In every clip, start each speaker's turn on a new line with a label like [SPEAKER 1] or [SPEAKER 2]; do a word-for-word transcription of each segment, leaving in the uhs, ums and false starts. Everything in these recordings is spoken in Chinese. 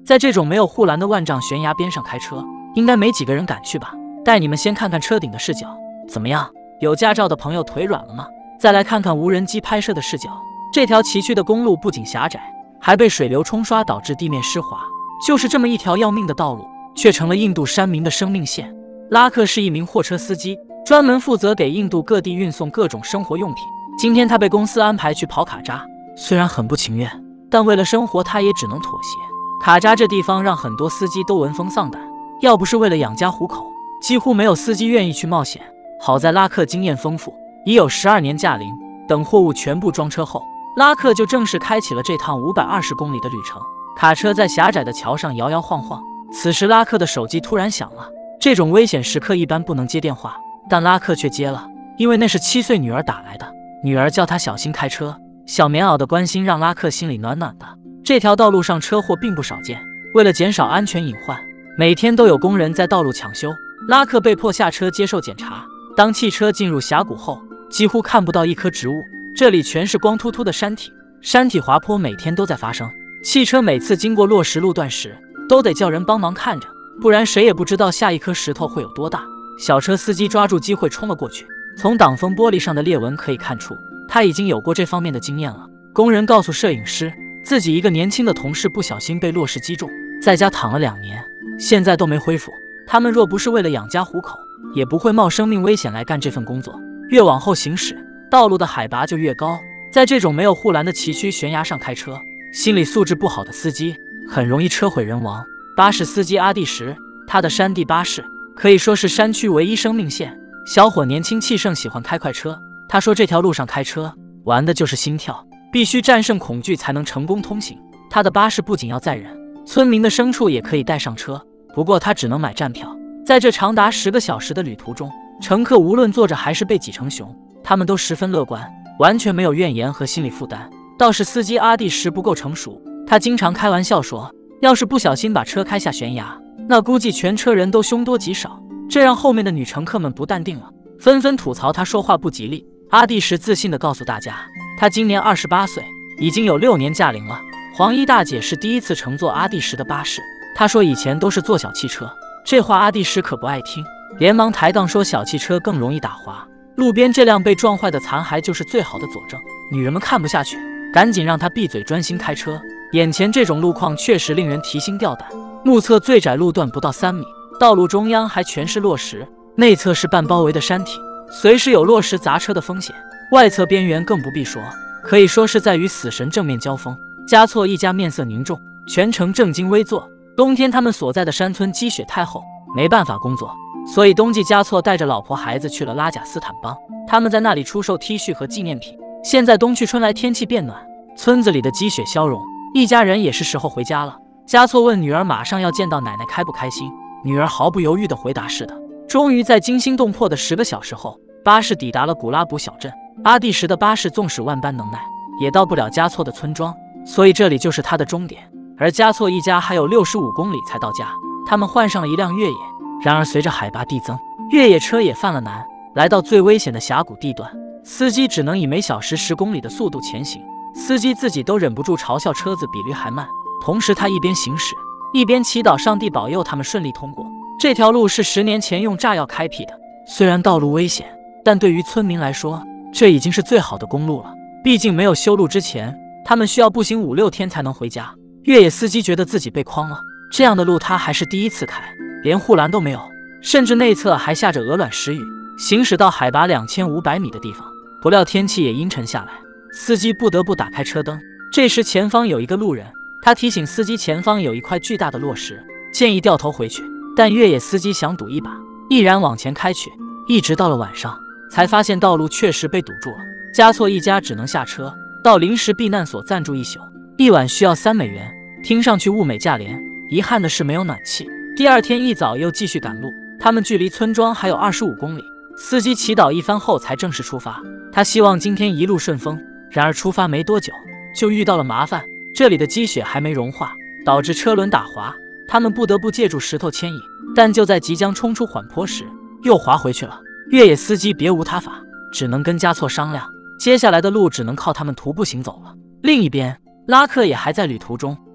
[SPEAKER 1] 在这种没有护栏的万丈悬崖边上开车，应该没几个人敢去吧？带你们先看看车顶的视角，怎么样？有驾照的朋友腿软了吗？再来看看无人机拍摄的视角。这条崎岖的公路不仅狭窄，还被水流冲刷，导致地面湿滑。就是这么一条要命的道路，却成了印度山民的生命线。拉克是一名货车司机，专门负责给印度各地运送各种生活用品。今天他被公司安排去跑卡扎，虽然很不情愿，但为了生活，他也只能妥协。卡扎这地方让很多司机都闻风丧胆，要不是为了养家糊口，几乎没有司机愿意去冒险。好在拉克经验丰富，已有十二年驾龄。等货物全部装车后，拉克就正式开启了这趟五百二十公里的旅程。卡车在狭窄的桥上摇摇晃晃，此时拉克的手机突然响了。这种危险时刻一般不能接电话，但拉克却接了，因为那是七岁女儿打来的。女儿叫他小心开车，小棉袄的关心让拉克心里暖暖的。这条道路上车祸并不少见，为了减少安全隐患，每天都有工人在道路抢修。拉克被迫下车接受检查。当汽车进入峡谷后，几乎看不到一棵植物，这里全是光秃秃的山体，山体滑坡每天都在发生。汽车每次经过落石路段时，都得叫人帮忙看着，不然谁也不知道下一颗石头会有多大。小车司机抓住机会冲了过去，从挡风玻璃上的裂纹可以看出，他已经有过这方面的经验了。工人告诉摄影师，自己一个年轻的同事不小心被落石击中，在家躺了两年，现在都没恢复。他们若不是为了养家糊口，也不会冒生命危险来干这份工作。越往后行驶，道路的海拔就越高。在这种没有护栏的崎岖悬崖上开车，心理素质不好的司机很容易车毁人亡。巴士司机阿蒂什，他的山地巴士可以说是山区唯一生命线。小伙年轻气盛，喜欢开快车。他说这条路上开车玩的就是心跳，必须战胜恐惧才能成功通行。他的巴士不仅要载人，村民的牲畜也可以带上车，不过他只能买站票。在这长达十个小时的旅途中，乘客无论坐着还是被挤成熊，他们都十分乐观，完全没有怨言和心理负担。倒是司机阿蒂什不够成熟，他经常开玩笑说，要是不小心把车开下悬崖，那估计全车人都凶多吉少。这让后面的女乘客们不淡定了，纷纷吐槽他说话不吉利。阿蒂什自信地告诉大家，他今年二十八岁，已经有六年驾龄了。黄衣大姐是第一次乘坐阿蒂什的巴士，她说以前都是坐小汽车。这话阿蒂什可不爱听，连忙抬杠说小汽车更容易打滑，路边这辆被撞坏的残骸就是最好的佐证。女人们看不下去，赶紧让他闭嘴专心开车。眼前这种路况确实令人提心吊胆。目测最窄路段不到三米，道路中央还全是落石，内侧是半包围的山体，随时有落石砸车的风险。外侧边缘更不必说，可以说是在与死神正面交锋。加措一家面色凝重，全程正襟危坐。冬天他们所在的山村积雪太厚，没办法工作，所以冬季加措带着老婆孩子去了拉贾斯坦邦，他们在那里出售 T 恤和纪念品。现在冬去春来，天气变暖，村子里的积雪消融，一家人也是时候回家了。加措问女儿马上要见到奶奶开不开心，女儿毫不犹豫地回答是的。终于在惊心动魄的十个小时后，巴士抵达了古拉卜小镇。阿蒂什的巴士纵使万般能耐，也到不了加措的村庄，所以这里就是他的终点。而加措一家还有六十五公里才到家，他们换上了一辆越野。然而随着海拔递增，越野车也犯了难。来到最危险的峡谷地段，司机只能以每小时十公里的速度前行，司机自己都忍不住嘲笑车子比驴还慢。同时他一边行驶，一边祈祷上帝保佑他们顺利通过。这条路是十年前用炸药开辟的，虽然道路危险，但对于村民来说，这已经是最好的公路了。毕竟没有修路之前，他们需要步行五六天才能回家。越野司机觉得自己被诓了，这样的路他还是第一次开，连护栏都没有，甚至内侧还下着鹅卵石雨。行驶到海拔两千五百米的地方，不料天气也阴沉下来，司机不得不打开车灯。这时前方有一个路人，他提醒司机前方有一块巨大的落石，建议掉头回去。但越野司机想赌一把，毅然往前开去，一直到了晚上才发现道路确实被堵住了。加措一家只能下车到临时避难所暂住一宿，一晚需要三美元，听上去物美价廉。遗憾的是没有暖气。第二天一早又继续赶路，他们距离村庄还有二十五公里。司机祈祷一番后才正式出发，他希望今天一路顺风。然而出发没多久就遇到了麻烦，这里的积雪还没融化，导致车轮打滑，他们不得不借助石头牵引。但就在即将冲出缓坡时，又滑回去了。越野司机别无他法，只能跟加措商量，接下来的路只能靠他们徒步行走了。另一边，拉克也还在旅途中，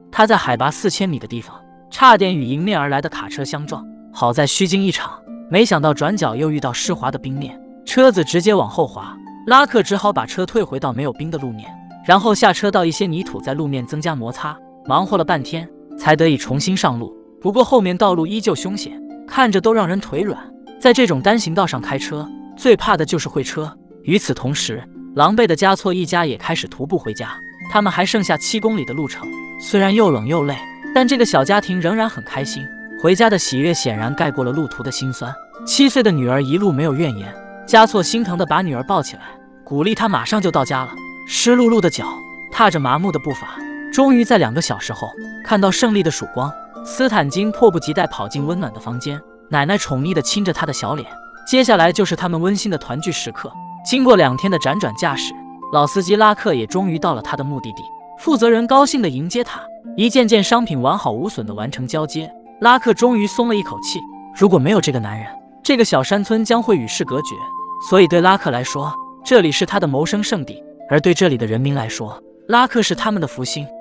[SPEAKER 1] 他在海拔四千米的地方，差点与迎面而来的卡车相撞，好在虚惊一场，没想到转角又遇到湿滑的冰面，车子直接往后滑。拉克只好把车退回到没有冰的路面，然后下车到一些泥土在路面增加摩擦，忙活了半天才得以重新上路。不过后面道路依旧凶险，看着都让人腿软。在这种单行道上开车，最怕的就是会车。与此同时，狼狈的加措一家也开始徒步回家，他们还剩下七公里的路程。虽然又冷又累，但这个小家庭仍然很开心。回家的喜悦显然盖过了路途的辛酸。七岁的女儿一路没有怨言，加措心疼地把女儿抱起来，鼓励她马上就到家了。湿漉漉的脚踏着麻木的步伐，终于在两个小时后看到胜利的曙光。斯坦金迫不及待跑进温暖的房间，奶奶宠溺地亲着他的小脸。接下来就是他们温馨的团聚时刻。经过两天的辗转驾驶，老司机拉克也终于到了他的目的地。负责人高兴地迎接他，一件件商品完好无损地完成交接。拉克终于松了一口气。如果没有这个男人，这个小山村将会与世隔绝。所以对拉克来说，这里是他的谋生圣地，而对这里的人民来说，拉克是他们的福星。